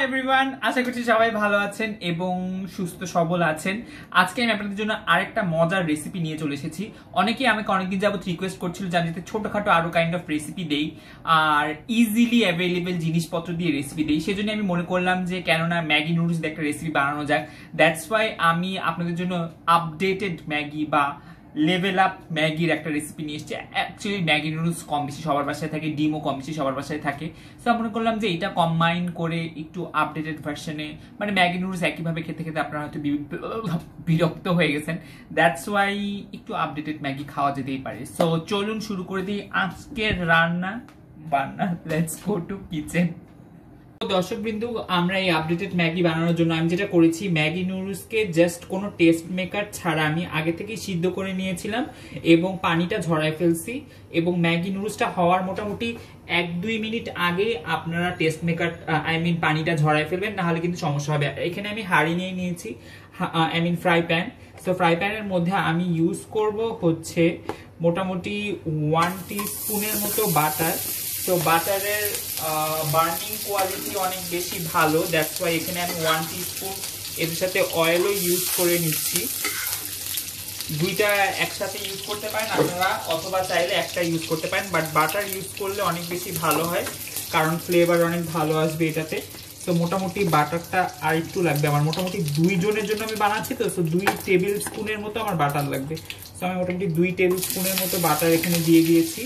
Everyone, আশা করছি সবাই ভালো আছেন এবং সুস্থ সবল আছেন। আজকে আমি আপনাদের জন্য আরেকটা মজার রেসিপি নিয়ে চলে এসেছি। অনেকেই আমাকে অনেকদিন যাবত রিকোয়েস্ট করছিল যে আমি ছোটখাটো আরো কাইন্ড অফ রেসিপি দেই আর ইজিলি অ্যাভেলেবেল জিনিসপত্র দিয়ে রেসিপি দেই। সেজন্য আমি মনে করলাম যে কেননা ম্যাগি নুডলস দিয়ে একটা রেসিপি বানানো যাক। দ্যাটস ওয়াই আমি আপনাদের জন্য আপডেটেড ম্যাগি বা লেভেল আপ ম্যাগির একটা রেসিপি নিয়ে এসেছি। অ্যাকচুয়ালি ম্যাগি নুডলস কম বেশি সবার বাসায় থাকে, ডিমও কম বেশি সবার বাসায় থাকে। সো আমি মনে করলাম যে এটা কম্বাইন করে একটু আপডেটেড ভার্সনে, মানে ম্যাগি নুডলস একইভাবে খেতে খেতে আপনারা হয়তো বিরক্ত হয়ে গেছেন। দ্যাটস ওয়াই একটু আপডেটেড ম্যাগি খাওয়া যেতেই পারে। সো চলুন শুরু করে দিই আজকের রান্না বান্না। Let's go to kitchen. দর্শক বিন্দু, আমরা এই আপডেটেড ম্যাগি বানানোর জন্য আমি যেটা করেছি, ম্যাগি নুডলসকে জাস্ট কোনো টেস্ট মেকার ছাড়া আমি আগে থেকেই সিদ্ধ করে নিয়েছিলাম এবং পানিটা ঝরায় ফেলছি। এবং ম্যাগি নুডলসটা হওয়ার মোটামুটি 1-2 মিনিট আগে আপনারা টেস্ট মেকার পানিটা ঝরায় ফেলবেন, নাহলে কিন্তু সমস্যা হবে। এখানে আমি হাঁড়ি নিয়ে নিয়েছি, ফ্রাই প্যান। সো ফ্রাই প্যানের মধ্যে আমি ইউজ করব হচ্ছে মোটামুটি 1 টিস্পুনের মতো বাটার। তো বাটারের বার্নিং কোয়ালিটি অনেক বেশি ভালো, দ্যাটস ওয়াই এখানে আমি 1 টিস্পুন এর সাথে অয়েলও ইউজ করে নিচ্ছি। দুইটা একসাথে ইউজ করতে পারেন আপনারা, অথবা চাইলে একটা ইউজ করতে পারেন, বাট বাটার ইউজ করলে অনেক বেশি ভালো হয় কারণ ফ্লেভার অনেক ভালো আসবে এটাতে। তো মোটামুটি বাটারটা আর একটু লাগবে আমার, মোটামুটি 2 জনের জন্য আমি বানাচ্ছি। তো 2 টেবিল স্পুনের মতো আমার বাটার লাগবে। তো আমি মোটামুটি 2 টেবিল স্পুনের মতো বাটার এখানে দিয়ে দিয়েছি।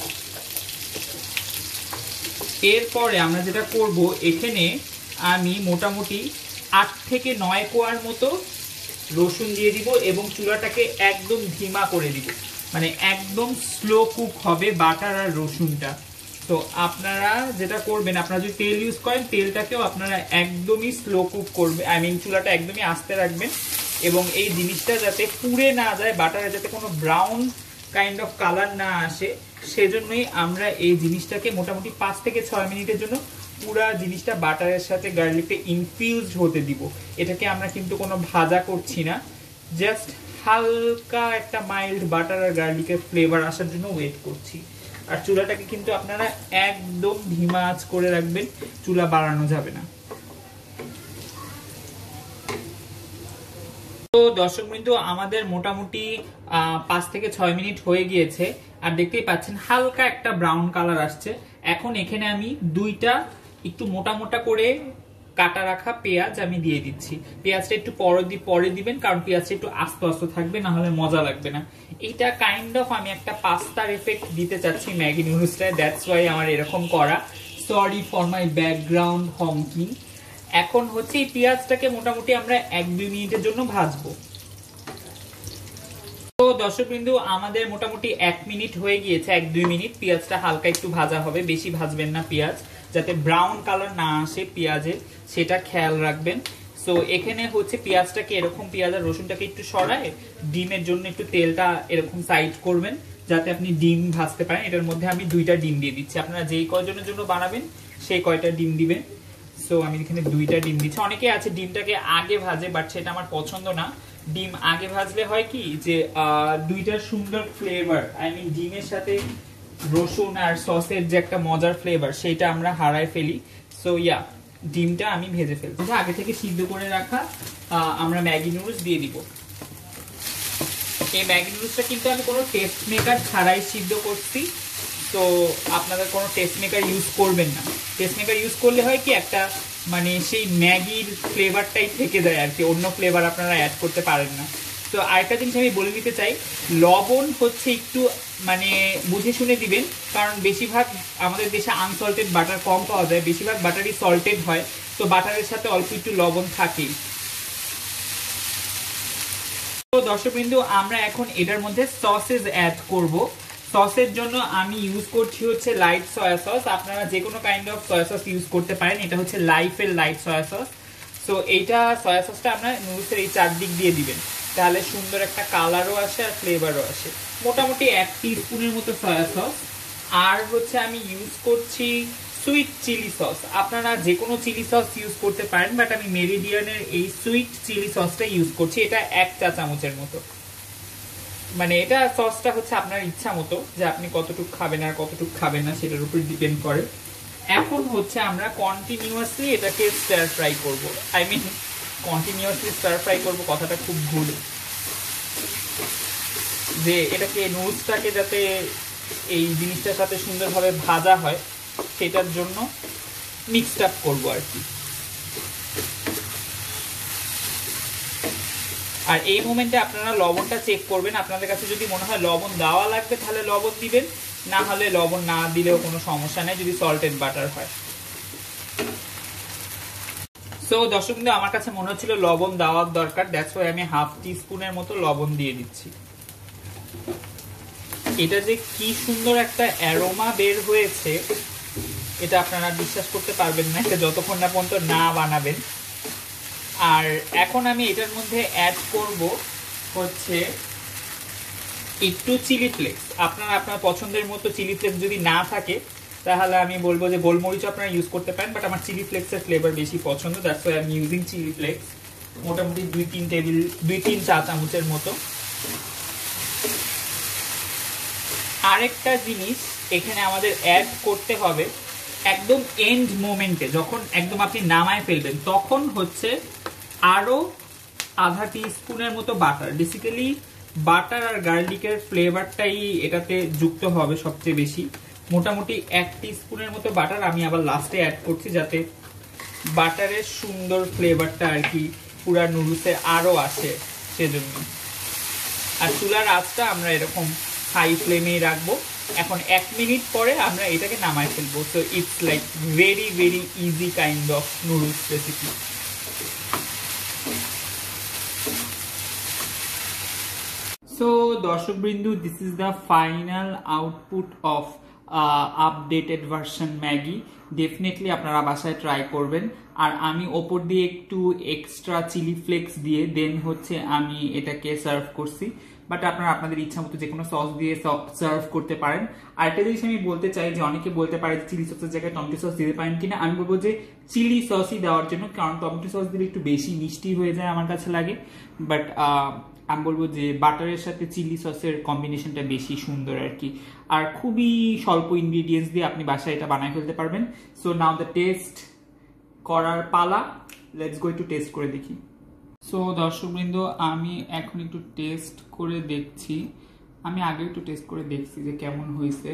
এরপরে আমরা যেটা করব, এখানে আমি মোটামুটি 8 থেকে 9 কোয়ার মতো রসুন দিয়ে দিব এবং চুলাটাকে একদম ধিমা করে দিব, মানে একদম স্লো কুক হবে বাটার আর রসুনটা। তো আপনারা যেটা করবেন, আপনারা যদি তেল ইউজ করেন তেলটাকেও আপনারা একদমই স্লো কুক করবে, চুলাটা একদমই আস্তে রাখবেন এবং এই জিনিসটা যাতে পুড়ে না যায়, বাটারে যাতে কোনো ব্রাউন কাইন্ড অফ কালার না আসে, সেজন্যই আমরা এই জিনিসটাকে মোটামুটি 5 থেকে 6 মিনিটের জন্য পুরা জিনিসটা বাটারের সাথে গার্লিকটা ইনফিউজড হতে দিব। এটাকে আমরা কিন্তু কোনো ভাজা করছি না, জাস্ট হালকা একটা মাইল্ড বাটার আর গার্লিকের ফ্লেভার আসার জন্য ওয়েট করছি। আর চুলাটাকে কিন্তু আপনারা একদম ধিমা আঁচ করে রাখবেন, চুলা বাড়ানো যাবে না। তো দর্শক বিন্দু, আমাদের মোটামুটি 5 থেকে 6 মিনিট হয়ে গিয়েছে আর দেখতেই পাচ্ছেন হালকা একটা ব্রাউন কালার আসছে। এখন এখানে আমি 2টা একটু মোটা মোটা করে কাটা রাখা পেঁয়াজ আমি দিয়ে দিচ্ছি। পেঁয়াজটা একটু পরে দিবেন কারণ পেঁয়াজটা একটু আস্তে আস্তে থাকবে, না হলে মজা লাগবে না। এইটা কাইন্ড অফ আমি একটা পাস্তার এফেক্ট দিতে চাচ্ছি ম্যাগি নুডলসটায়, দ্যাটস ওয়াই আমার এরকম করা। Sorry for my background honking. এখন হচ্ছে এই পেঁয়াজটাকে মোটামুটি আমরা 1-2 মিনিটের জন্য ভাজবো। তো দর্শক বিন্দু, আমাদের মোটামুটি 1 মিনিট হয়ে গিয়েছে, 1-2 মিনিট। পেঁয়াজটা হালকা একটু ভাজা হবে, বেশি ভাজবেন না পেঁয়াজ, যাতে ব্রাউন কালার না আসে পেঁয়াজে, সেটা খেয়াল রাখবেন। সো এখানে হচ্ছে পেঁয়াজটাকে এরকম, পেঁয়াজ আর রসুনটাকে একটু সরায় ডিমের জন্য একটু তেলটা এরকম সাইড করবেন যাতে আপনি ডিম ভাজতে পারেন। এটার মধ্যে আমি 2টা ডিম দিয়ে দিচ্ছি, আপনারা যেই কয়জনের জন্য বানাবেন সেই কয়টা ডিম দিবেন। সো আমি এখানে 2টা ডিম দিচ্ছি। অনেকে আছে ডিমটাকে আগে ভাজে, বাট সেটা আমার পছন্দ না। ডিম আগে ভাজলে হয় কি যে 2টার সুন্দর ফ্লেভার, ডিমের সাথে রসুন আর সসের যে একটা মজার ফ্লেভার, সেটা আমরা হারায় ফেলি। সো ডিমটা আমি ভেজে ফেলছি। আগে থেকে সিদ্ধ করে রাখা আমরা ম্যাগি নুডলস দিয়ে দিব। এই ম্যাগি নুডলসটা কিন্তু আমি কোনো টেস্ট মেকার ছাড়াই সিদ্ধ করছি, তো আপনাদের কোনো টেস্ট মেকার ইউজ করবেন না। টেস্ট মেকার ইউজ করলে হয় কি, একটা মানে সেই ম্যাগির ফ্লেভারটাই থেকে যায় আর কি, অন্য ফ্লেভার আপনারা অ্যাড করতে পারেন না। তো আরেকটা জিনিস আমি বলে দিতে চাই, লবণ হচ্ছে একটু মানে বুঝে শুনে দিবেন, কারণ বেশিরভাগ আমাদের দেশে আনসল্টেড বাটার কম পাওয়া যায়, বেশিরভাগ বাটারই সল্টেড হয়। তো বাটারের সাথে অল্প একটু লবণ থাকেই। তো দর্শকবৃন্দু, আমরা এখন এটার মধ্যে সসেস অ্যাড করব। সসের জন্য আমি ইউজ করছি হচ্ছে লাইট সয়া সস। আপনারা যে কোনো kind of soya sauce use করতে পারেন, এটা হচ্ছে লাইফের লাইট সয়া সস। সো এইটা সয়া সসটা আপনার নুডলসের এই চারদিক দিয়ে দিবেন, তাহলে সুন্দর একটা কালারও আসে আর ফ্লেভারও আসে। মোটামুটি 1 টিস্পুনের মতো সয়া সস। আর হচ্ছে আমি ইউজ করছি সুইট চিলি সস। আপনারা যে কোনো চিলি সস ইউজ করতে পারেন, বাট আমি মেরিডিয়ানের এই সুইট চিলি সসটা ইউজ করছি। এটা 1 চা চামচের মতো। মানে এটা সসটা হচ্ছে আপনার ইচ্ছা মতো যে আপনি কতটুকু খাবেন আর কতটুকু খাবেন না, সেটার উপর ডিপেন্ড করে। এখন হচ্ছে আমরা কন্টিনিউয়াসলি এটাকে স্টার ফ্রাই করব। I mean continuously star fry করব কথাটা খুব ভুল, যে এটাকে নুডলসটাকে যাতে এই জিনিসটার সাথে সুন্দরভাবে ভাজা হয় সেটার জন্য মিক্সড আপ করবো আর কি। আর এই মোমেন্টে আপনারা লবণটা চেক করবেন, আপনাদের কাছে যদি মনে হয় লবণ দেওয়া লাগবে তাহলে লবণ দিবেন, না হলে লবণ না দিলেও কোনো সমস্যা নেই যদি সল্টেড বাটার হয়। সো দর্শক বিন্দু, আমার কাছে মনে হচ্ছিল লবণ দেওয়ার দরকার, দ্যাটস ওয়াই আমি হাফ টিস্পুনের মতো লবণ দিয়ে দিচ্ছি। এটা যে কি সুন্দর একটা অ্যারোমা বের হয়েছে এটা আপনারা বিশ্বাস করতে পারবেন না, এটা যতক্ষণ না পর্যন্ত না বানাবেন। আর এখন আমি এটার মধ্যে অ্যাড করব হচ্ছে একটু চিলি ফ্লেক্স। আপনারা আপনার পছন্দের মতো চিলি ফ্লেক্স যদি না থাকে তাহলে আমি বলবো যে গোলমরিচ আপনারা ইউজ করতে পারেন, বাট আমার চিলি ফ্লেক্সের ফ্লেভার বেশি পছন্দ, that's why I am using chili flakes. মোটামুটি 2-3 চা চামচের মতো। আরেকটা জিনিস এখানে আমাদের অ্যাড করতে হবে একদম এন্ড মোমেন্টে, যখন একদম আপনি নামায় ফেলবেন তখন হচ্ছে আরো আধা টিস্পুনের মতো বাটার। বেসিক্যালি বাটার আর গার্লিকের ফ্লেভারটাই এটাতে যুক্ত হবে সবচেয়ে বেশি। মোটামুটি 1 টিস্পুনের মতো বাটার আমি আবার লাস্টে অ্যাড করছি, যাতে বাটারের সুন্দর ফ্লেভারটা আর কি পুরা নুডলসে আরো আসে সেজন্য। আর চুলার আঁচটা আমরা এরকম হাই ফ্লেমেই রাখবো। এখন 1 মিনিট পরে আমরা এটাকে নামায় ফেলবো। So it's like very very easy kind of noodles recipe. So দর্শকবৃন্দু, this is the final output of updated version Maggi. Definitely আপনারা বাসায় ট্রাই করবেন। আর আমি ওপর দিয়ে একটু এক্সট্রা চিলি ফ্লেক্স দিয়ে দেন হচ্ছে আমি এটাকে সার্ভ করছি, বাট আপনারা আপনাদের ইচ্ছা মতো যে কোনো সস দিয়ে সার্ভ করতে পারেন। আর একটা জিনিস আমি বলতে চাই যে অনেকে বলতে পারে চিলি সসের জায়গায় টমেটো সস দিতে পারেন কিনা, আমি বলবো যে চিলি সসই দেওয়ার জন্য, কারণ টমেটো সস দিলে একটু বেশি মিষ্টি হয়ে যায় আমার কাছে লাগে। বাট আমি বলবো যে বাটারের সাথে চিলি সসের কম্বিনেশনটা বেশি সুন্দর আর কি। আর খুবই স্বল্প ইনগ্রিডিয়েন্টস দিয়ে আপনি বাসায় এটা বানায় ফেলতে পারবেন। সো নাও দ্য টেস্ট করার পালা, লেটস গো একটু টেস্ট করে দেখি। সো দর্শকবৃন্দ, আমি এখন একটু টেস্ট করে দেখছি। আমি আগে একটু টেস্ট করে দেখছি যে কেমন হয়েছে।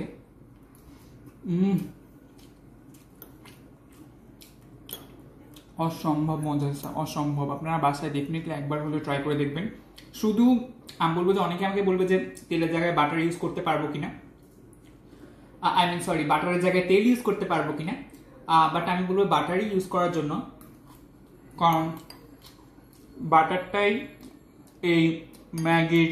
অসম্ভব মজা হয়েছে, অসম্ভব। আপনারা বাসায় ডেফিনেটলি একবার হলে ট্রাই করে দেখবেন। শুধু আমি বলবো যে অনেকে আমাকে বলবে যে তেলের জায়গায় বাটার ইউজ করতে পারবো কিনা, আই মিন সরি, বাটারের জায়গায় তেল ইউজ করতে পারবো কিনা, বাট আমি বলবো বাটারই ইউজ করার জন্য, কারণ বাটারটাই এই ম্যাগির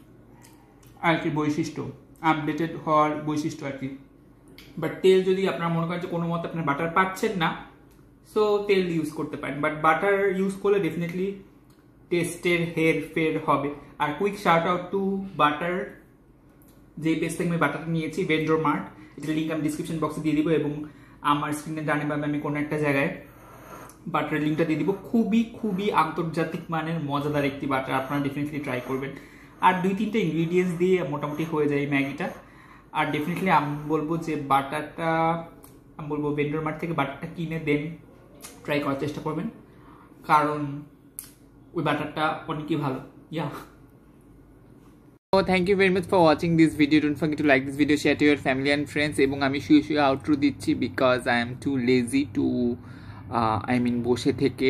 আর কি বৈশিষ্ট্য, আপডেটেড হওয়ার বৈশিষ্ট্য আর কি। বাট তেল যদি আপনারা মনে করেন যে কোনো মতে আপনার বাটার পাচ্ছেন না, সো তেল ইউজ করতে পারেন, বাট বাটার ইউজ করলে ডেফিনেটলি টেস্টের হেরফের হবে। আর quick shout out to butter, যে পেজ থেকে আমি বাটারটা নিয়েছি, ভেন্ডর মার্ট, এটার লিঙ্ক আমি ডিসক্রিপশন বক্সে দিয়ে দিব, এবং আমার স্ক্রিনে ডানে বামে আমি কোনো একটা জায়গায় বাটারের লিঙ্কটা দিয়ে দিব। খুবই খুবই আন্তর্জাতিক মানের মজাদার একটি বাটার, আপনারা ডেফিনেটলি ট্রাই করবেন। আর 2-3টা ইনগ্রিডিয়েন্টস দিয়ে মোটামুটি হয়ে যায় ম্যাগিটা। আর ডেফিনেটলি আমি বলবো যে বাটারটা, আমি বলবো ভেন্ডর মার্ট থেকে বাটারটা কিনে দেন ট্রাই করার চেষ্টা করবেন, কারণ ওই বাটারটা অনেকই ভালো। ইয়া, So thank you very much for watching this video. Don't forget to like this video, share to your family and friends. এবং আমি শুয়ে আউটরো দিচ্ছি because I am too lazy to বসে থেকে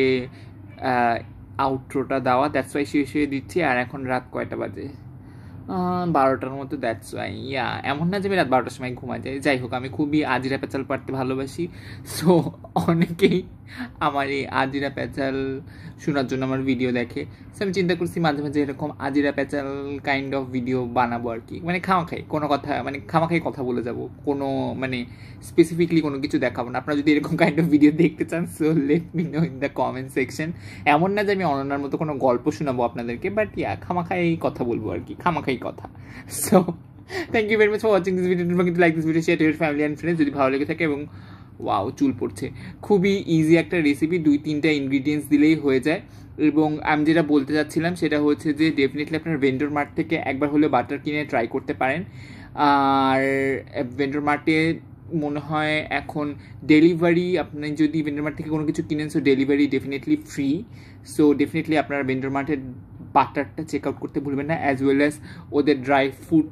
আউটরোটা দেওয়া, দ্যাটস ওয়াই শুয়ে দিচ্ছি। আর এখন রাত কয়টা বাজে? 12টার মতো, দ্যাটস ওয়াই। ইয়া, এমন না যে আমি রাত 12টার সময় ঘুমা যাই। যাই হোক, আমি খুবই আজিরা পেঁচাল পাড়তে ভালোবাসি। সো অনেকেই আমার এই আজিরা পেঁচাল শোনার জন্য আমার ভিডিও দেখে। সো আমি চিন্তা করছি মাঝে মাঝে এরকম আজিরা পেঁচাল কাইন্ড অফ ভিডিও বানাবো আর কি। মানে খামাখাই কোনো কথা, মানে খামাখাই কথা বলে যাব, কোনো মানে স্পেসিফিকলি কোনো কিছু দেখাবো না। আপনারা যদি এরকম কাইন্ড অফ ভিডিও দেখতে চান, so let me know in the comment section. এমন না যে আমি অনন্যার মতো কোনো গল্প শোনাবো আপনাদেরকে, বাট ইয়া, খামাখাই কথা বলবো আর কি, খামাখাই কথা। So thank you very much for watching this video. Don't forget to like this video, share to your family and friends যদি ভালো লেগে থাকে। এবং ওয়াও, চুল পড়ছে। খুবই ইজি একটা রেসিপি, 2-3টা ইনগ্রিডিয়েন্টস দিলেই হয়ে যায়। এবং আমি যেটা বলতে চাচ্ছিলাম সেটা হচ্ছে যে ডেফিনেটলি আপনার ভেন্ডর মার্ট থেকে একবার হলে বাটার কিনে ট্রাই করতে পারেন। আর ভেন্ডর মার্টে মনে হয় এখন ডেলিভারি, আপনি যদি ভেন্ডর মার্ট থেকে কোনো কিছু কিনেন, so delivery definitely free. So definitely আপনারা ভেন্ডর মার্টের বাটারটা চেক আউট করতে ভুলবেন না, অ্যাজ ওয়েল অ্যাজ ওদের ড্রাই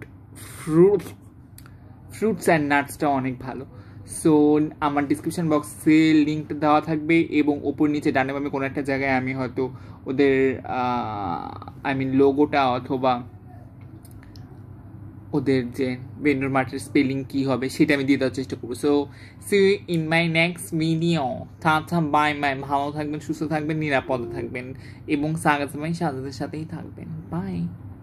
ফ্রুটস অ্যান্ড নাটসটা অনেক ভালো। সো আমার ডিসক্রিপশন বক্সে লিঙ্কটা দেওয়া থাকবে, এবং ওপর নিচে ডানে বামে কোনো একটা জায়গায় আমি হয়তো ওদের লোগোটা অথবা ওদের যে ভেন্ডর মার্টের স্পেলিং কী হবে সেটা আমি দিয়ে দেওয়ার চেষ্টা করবো। So see in my next video. Tata bye bye, ভালো থাকবেন, সুস্থ থাকবেন, নিরাপদে থাকবেন, এবং সাগাত ভাই সাজাদের সাথেই থাকবেন। বাই।